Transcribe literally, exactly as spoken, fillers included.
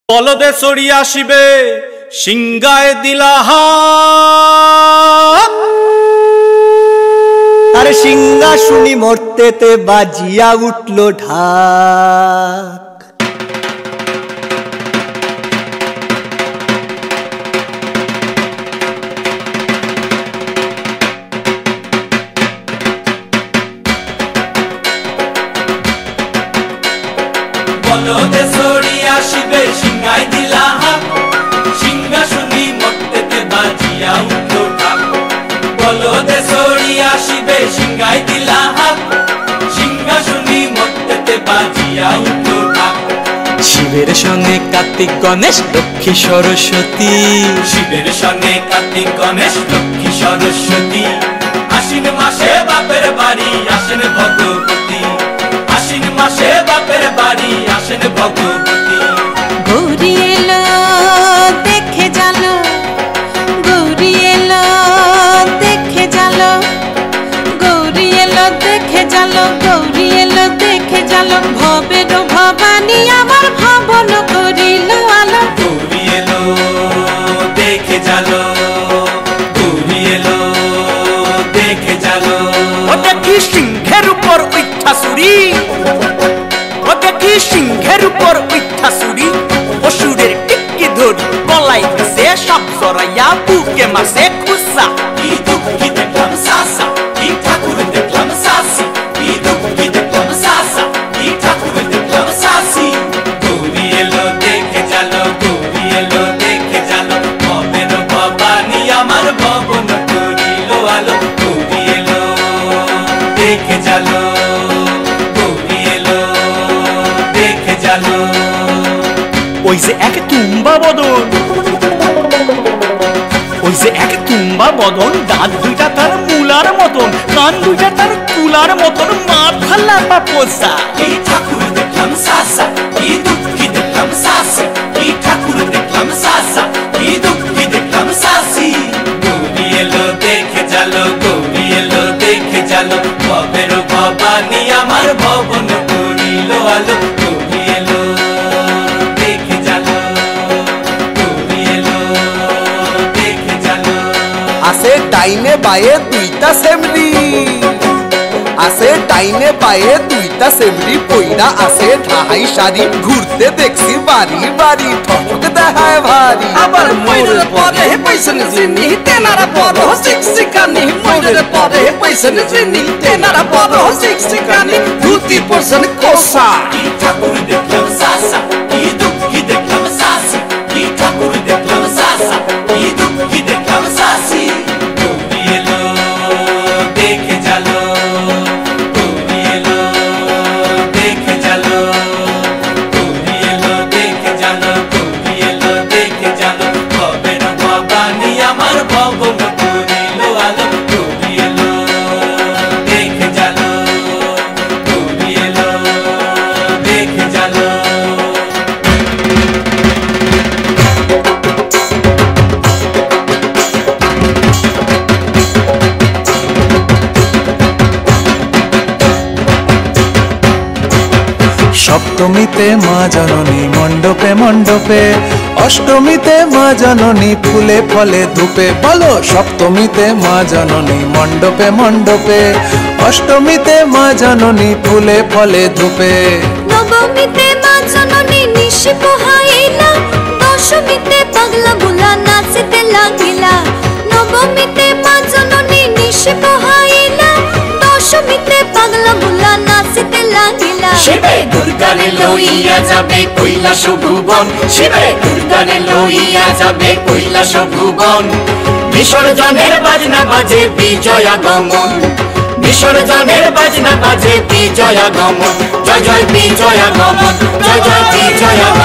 বলদে চড়ি আসিবে সিংগায় দিলা হাত। আরে সিংহা শুনি মরতেতে বাজিয়া উঠল ঢাক। বলদে চড়ি আসিবে সিংগায় দিলা হাত, সিংহা শুনি মরতেতে বাজিয়া উঠল ঢাক। বলদে চড়ি আসিবে সিংগায় দিলা হাত, সিংহা শুনি মরতেতে বাজিয়া উঠল ঢাক। শিবের সঙ্গে কার্তিক গণেশ লক্ষ্মী সরস্বতী, শিবের সঙ্গে কার্তিক গণেশ লক্ষ্মী সরস্বতী। আশ্বিন মাসে বাপের বাড়ি আসেন ভগবতী, আশ্বিন মাসে বাপের বাড়ি আসেন ভগবতী। গৌরী এলো দেখে জালো, গৌরী এলো দেখে জালো, গৌরী এলো দেখে জালো, গৌরী এলো দেখে জালো। ভবের ভবানী আমার ভবন করিল আলো। গৌরী এলো দেখে জালো, গৌরী এলো দেখে জালো। ও দেখি সিংহের উপর উঠা চুরি, ও দেখি সিংহের উপর উঠা চুরি। অসুরের টিকি ধরি গলায় দিছে সব জড়াইয়া বুকে মাসে খুসা। কি দুঃখ কি দেখলাম সাসা, কি ঠাকুর দেখলাম সাসি। কি দুঃখ কি দেখলাম সাসা, কি ঠাকুর দেখলাম সাসি। গৌরী এলো দেখে জালো, গৌরী এলো দেখে জালো। ভবের ভবানী আমার ভবন করিল আলো। গৌরী এলো দেখে জালো, গৌরী এলো দেখে জালো। ওই যে এক তুম্বা বদন, ওই যে এক তুম্বা বদন। দাঁত দুইটা তার মূলার মতন, কান দুইটা তার কুলার মতন, মাথা লাপা পোষা। কি ঠাকুর দেখলাম সাসা, কি দুঃখী দেখলাম সাসি। কি ঠাকুর দেখলাম সাসা, কি দুঃখী দেখলাম সাসি। গৌরী এলো দেখে জালো, গৌরী এলো দেখে জালো। ভবের ভবানী আমার ভবন করিল আলো। গৌরী এলো দেখে জালো, গৌরী এলো দেখে জালো। আছে ডাইনে বায়ে দুইটা সেমরি, আছে ডাইনে বায়ে দুইটা সেমরি। পইরা আছে ঢাহাই শাড়ি, ঘুরতে দেখছি বাড়ি বাড়ি, ঠক দেখায় ভারী। আবার ময়ূরের পরে পয়সন জিনি, তেনারা বড় শিক্ষিকানি। ময়ূরের পরে পয়সন জিনি, তেনারা বড় শিক্ষিকানি। ধুতি পরশন কোসা। কি ঠাকুর দেখলাম সাসা, কি দুঃখী দেখলাম সাসি। কি ঠাকুর দেখলাম সাসা, কি দুঃখী দেখলাম সাসি। গৌরী এলো দেখে জালো, গৌরী এলো দেখে জালো, গৌরী এলো দেখে জালো, গৌরী এলো দেখে জালো। ভবের ভবানী আমার ভবন করিল আলো। গৌরী এলো দেখে জালো, গৌরী এলো দেখে জালো। সপ্তমীতে মা জননী মণ্ডপে মণ্ডপে, অষ্টমীতে মা জননী ফুলে ফলে ধূপে। বলো সপ্তমীতে মা জননী মণ্ডপে মণ্ডপে, অষ্টমীতে মা জননী ফুলে ফলে ধূপে। নবমীতে মা জননী নিশি পোহাইলা, দশমীতে পাগলা বুলা নাচিতে লাগিলা। নবমীতে মা জননী নিশি পোহাইলা, দশমীতে পাগলা বুলা নাচিতে লাগিলা। শিবে দুর্গারে লইয়া যাবে কৈলাস ভুবন, শিবে দুর্গারে লইয়া যাবে কৈলাস ভুবন। বিসর্জনের বাজনা বাজে বিজয়া গমন, বিসর্জনের বাজনা বাজে বিজয়া গমন। জয় জয় বিজয়া গমন, জয় জয় বিজয়া